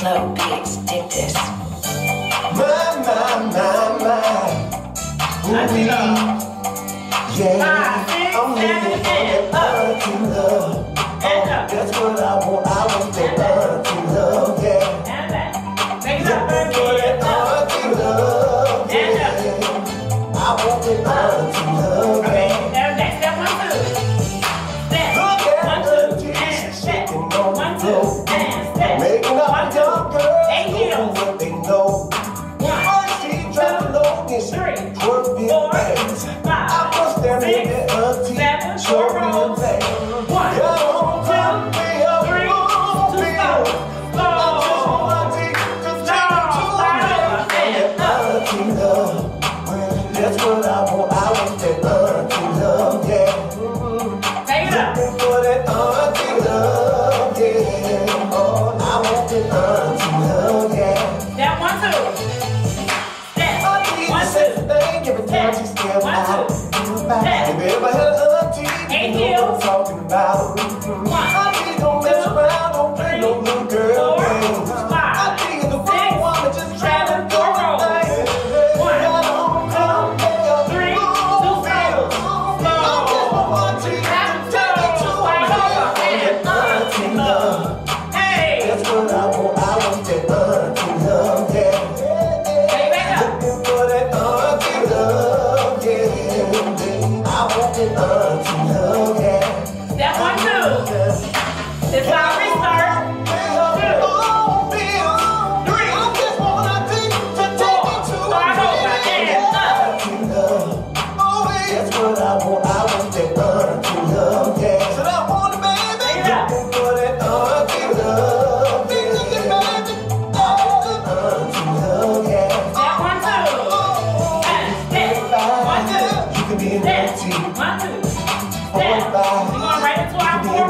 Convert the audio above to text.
flow beats. Dig this. My. Auntie love. Yeah, I'm looking for that auntie love. That's what I want. I want that auntie love. Yeah. And that. Make it Looking up, for that auntie love. Yeah. I want that auntie love. Okay, Yeah. now next step 1, 2. Step. Look at 1, 2. auntie, And she's step. shaking on 1, the 2. floor. And step. Making up 1, 2. young girls. 8 Don't heels. know what they know. 1, She dropped low and she 3, twerk me 4, fast. 5, I must stand 6, with that auntie, 7, show 4 me rolls. the back. 1, 2, 3, 2, stop. That's what I want. I want that auntie love, yeah. Take it up. Looking for that auntie love, yeah. Oh, I want that auntie love, yeah. Step 1, 2. Step. Auntie 1, the same 2. thing every time she step out. If you ever had an auntie, you know what I'm talking about. Auntie don't mess around, don't play no little girl games. Auntie is the real one that just trying to do the thing. That's what I want. I want that auntie love, yeah. Looking for that auntie love, yeah. I want that auntie love, yeah. Step 1, 2. This is how we start. 2, 3, 4. That's what I want. I want that auntie love, yeah. So I want it, baby. Looking for that auntie love, yeah. I want that auntie love, yeah. Step 1, 2. And step 1, 2. You can be an auntie. 1, 2. 4, Step. 5. We're going right into our 4